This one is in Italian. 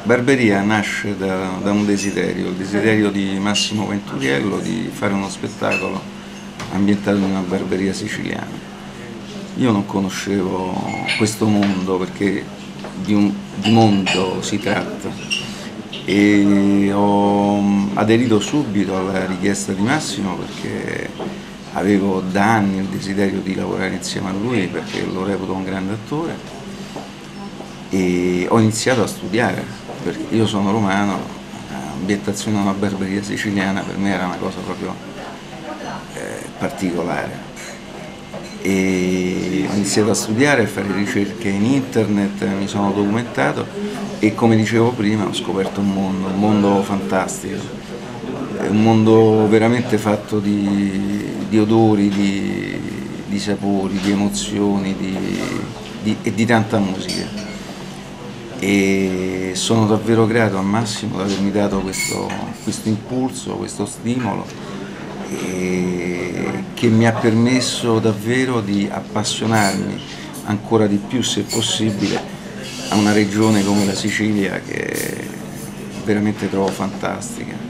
Barberia nasce da un desiderio, il desiderio di Massimo Venturiello di fare uno spettacolo ambientato in una barberia siciliana. Io non conoscevo questo mondo, perché di mondo si tratta, e ho aderito subito alla richiesta di Massimo perché avevo da anni il desiderio di lavorare insieme a lui, perché lo reputo un grande attore, e ho iniziato a studiare, perché io sono romano, l'ambientazione di una barberia siciliana per me era una cosa proprio particolare. E ho iniziato a studiare, a fare ricerche in internet, mi sono documentato e, come dicevo prima, ho scoperto un mondo fantastico, un mondo veramente fatto di odori, di sapori, di emozioni e di tanta musica. E sono davvero grato a Massimo di avermi dato questo impulso, questo stimolo, che mi ha permesso davvero di appassionarmi ancora di più, se possibile, a una regione come la Sicilia, che veramente trovo fantastica.